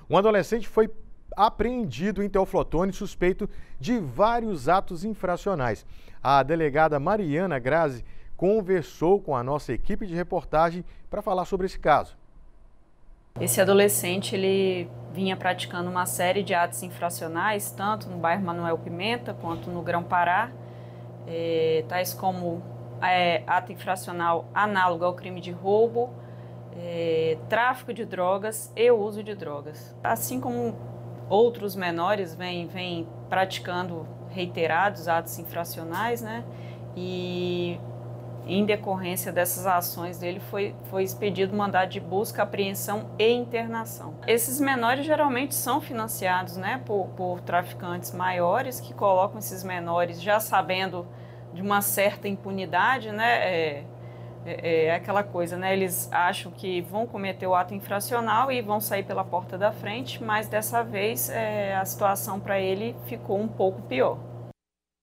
Um adolescente foi apreendido em Teoflotone suspeito de vários atos infracionais. A delegada Mariana Grazi conversou com a nossa equipe de reportagem para falar sobre esse caso. Esse adolescente, ele vinha praticando uma série de atos infracionais, tanto no bairro Manuel Pimenta quanto no Grão-Pará, tais como ato infracional análogo ao crime de roubo, tráfico de drogas e uso de drogas. Assim como outros menores vêm praticando reiterados atos infracionais, né? E em decorrência dessas ações dele foi expedido mandado de busca, apreensão e internação. Esses menores geralmente são financiados, né, por traficantes maiores que colocam esses menores já sabendo de uma certa impunidade, né? É aquela coisa, né? Eles acham que vão cometer o ato infracional e vão sair pela porta da frente, mas dessa vez a situação para ele ficou um pouco pior.